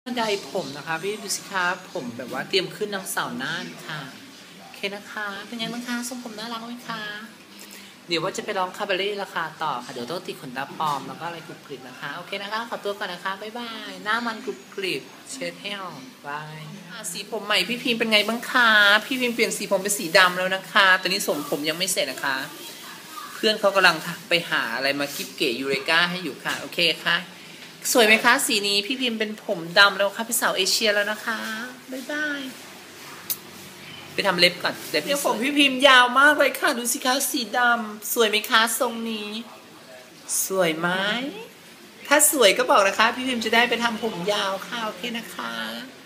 ใดผมนะคะพี่ดูสิคะผมแบบว่าเตรียมขึ้นนางสาวน่านค่ะโอเคนะคะเป็นไงบ้างคะทรงผมน่ารักไหมคะเดี๋ยวว่าจะไปร้องคาบาเร่ราคาต่อค่ะเดี๋ยวต้องติดขนตาปลอมแล้วก็อะไรกรุบกริบนะคะโอเคนะคะขอตัวก่อนนะคะบ๊ายบายหน้ามันกรุบกริบเช็ดให้ออกบายสีผมใหม่พี่พิมเป็นไงบ้างคะพี่พิมเปลี่ยนสีผมเป็นสีดำแล้วนะคะตอนนี้ส่งผมยังไม่เสร็จนะคะเพื่อนเขากำลังไปหาอะไรมากิ๊บเก๋ยูเรกาให้อยู่ค่ะโอเคค่ะสวยไหมคะสีนี้พี่พิมเป็นผมดำแล้วค่ะพี่สาวเอเชียแล้วนะคะบ๊ายบายไปทำเล็บก่อนเดี๋ยวผมพี่พิมยาวมากเลยค่ะดูสิคะสีดำสวยไหมคะทรงนี้สวยไหมถ้าสวยก็บอกนะคะพี่พิมจะได้ไปทำผมยาวค่ะโอเคนะคะ